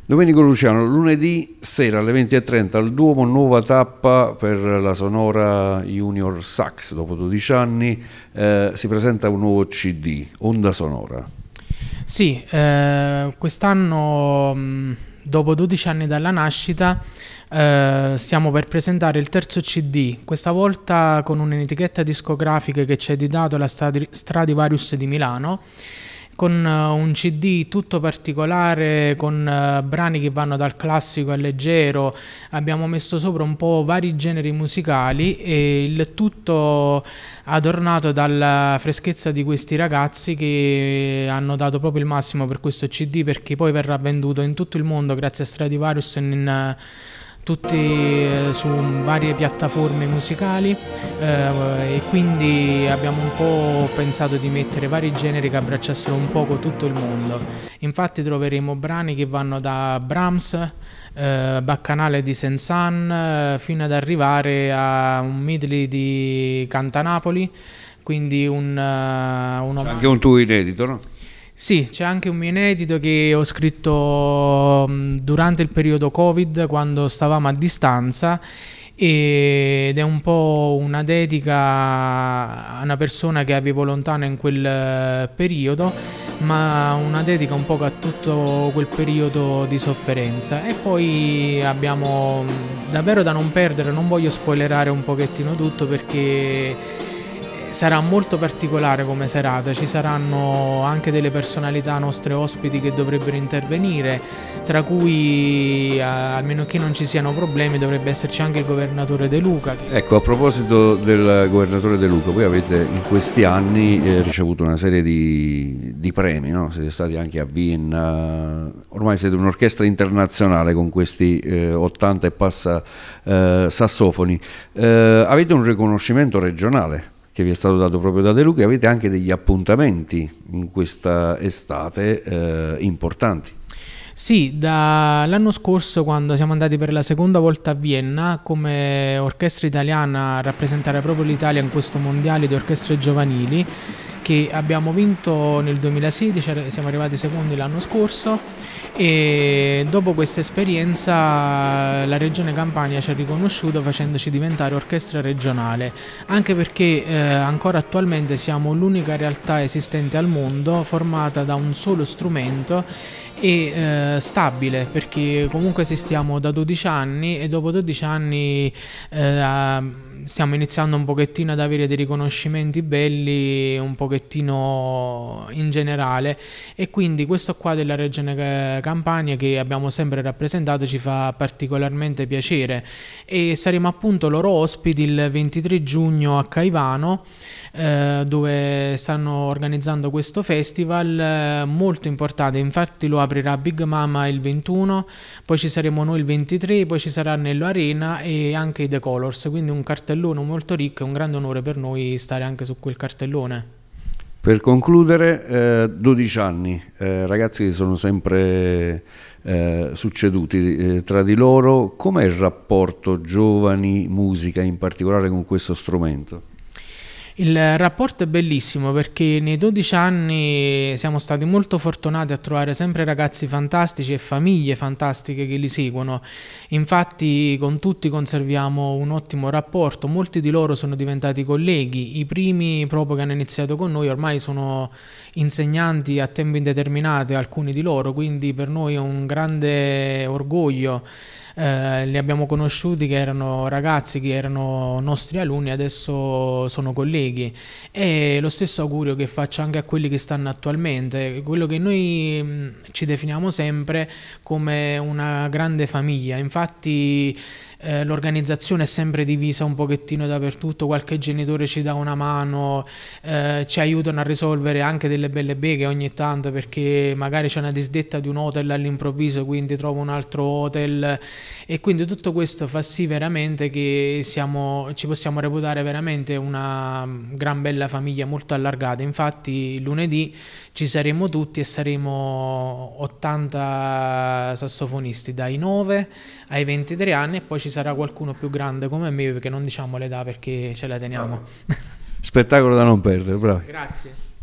Domenico Luciano, lunedì sera alle 20:30 al Duomo, nuova tappa per la Sonora Junior Sax. Dopo 12 anni si presenta un nuovo CD, Onda Sonora. Sì, quest'anno, dopo 12 anni dalla nascita, stiamo per presentare il terzo CD, questa volta con un'etichetta discografica che ci ha editato la Stradivarius di Milano, con un CD tutto particolare, con brani che vanno dal classico al leggero. Abbiamo messo sopra un po' vari generi musicali e il tutto adornato dalla freschezza di questi ragazzi che hanno dato proprio il massimo per questo CD, perché poi verrà venduto in tutto il mondo grazie a Stradivarius su varie piattaforme musicali, e quindi abbiamo un po' pensato di mettere vari generi che abbracciassero un poco tutto il mondo. Infatti troveremo brani che vanno da Brahms, Baccanale di Saint-Saëns, fino ad arrivare a un medley di Cantanapoli, quindi c'è anche un tuo inedito, no? Sì, c'è anche un mio inedito che ho scritto durante il periodo Covid, quando stavamo a distanza, ed è un po' una dedica a una persona che avevo lontana in quel periodo, ma una dedica un po' a tutto quel periodo di sofferenza. E poi abbiamo davvero da non perdere, non voglio spoilerare un pochettino tutto perché sarà molto particolare come serata, ci saranno anche delle personalità nostre ospiti che dovrebbero intervenire, tra cui, almeno che non ci siano problemi, dovrebbe esserci anche il governatore De Luca. Ecco, a proposito del governatore De Luca, voi avete in questi anni ricevuto una serie di premi, no? Siete stati anche a Vienna, ormai siete un'orchestra internazionale con questi 80 e passa sassofoni. Avete un riconoscimento regionale che vi è stato dato proprio da De Luca, e avete anche degli appuntamenti in questa estate importanti. Sì, dall'anno scorso, quando siamo andati per la seconda volta a Vienna come orchestra italiana a rappresentare proprio l'Italia in questo mondiale di orchestre giovanili, che abbiamo vinto nel 2016, siamo arrivati secondi l'anno scorso, e dopo questa esperienza la Regione Campania ci ha riconosciuto facendoci diventare orchestra regionale, anche perché ancora attualmente siamo l'unica realtà esistente al mondo formata da un solo strumento e stabile, perché comunque esistiamo da 12 anni e dopo 12 anni stiamo iniziando un pochettino ad avere dei riconoscimenti belli un pochettino in generale, e quindi questo qua della Regione Campania, che abbiamo sempre rappresentato, ci fa particolarmente piacere, e saremo appunto loro ospiti il 23 giugno a Caivano, dove stanno organizzando questo festival molto importante. Infatti lo aprirà Big Mama il 21, poi ci saremo noi il 23, poi ci sarà Nello Arena e anche i The Colors, quindi un cartellone molto ricco, è un grande onore per noi stare anche su quel cartellone. Per concludere, 12 anni, ragazzi che sono sempre succeduti tra di loro, com'è il rapporto giovani, musica in particolare con questo strumento? Il rapporto è bellissimo, perché nei 12 anni siamo stati molto fortunati a trovare sempre ragazzi fantastici e famiglie fantastiche che li seguono. Infatti con tutti conserviamo un ottimo rapporto, molti di loro sono diventati colleghi, i primi proprio che hanno iniziato con noi ormai sono insegnanti a tempo indeterminato, alcuni di loro, quindi per noi è un grande orgoglio. Li abbiamo conosciuti che erano ragazzi, che erano nostri alunni, adesso sono colleghi, e lo stesso augurio che faccio anche a quelli che stanno attualmente, quello che noi ci definiamo sempre come una grande famiglia. Infatti l'organizzazione è sempre divisa un pochettino dappertutto, qualche genitore ci dà una mano, ci aiutano a risolvere anche delle belle beghe ogni tanto, perché magari c'è una disdetta di un hotel all'improvviso, quindi trovo un altro hotel, e quindi tutto questo fa sì veramente che ci possiamo reputare veramente una gran bella famiglia molto allargata. Infatti lunedì ci saremo tutti e saremo 80 sassofonisti dai 9 ai 23 anni, e poi ci sarà qualcuno più grande come me, perché non diciamo l'età perché ce la teniamo. Spettacolo da non perdere, bravi. Grazie.